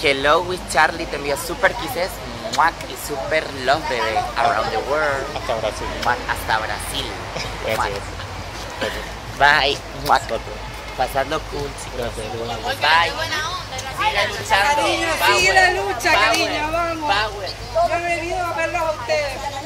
Hello with Charlie te envía super kisses, muac, y super love, bebé, around the world. Hasta Brasil. Muac, hasta Brasil. Muac. Gracias. Bye. Muac. Gracias. Pasadlo cool, chicos. Gracias. Bye. Sigue luchando. Cariño, sigue la lucha, cariño, vamos. Power. Yo he venido a verlos a ustedes.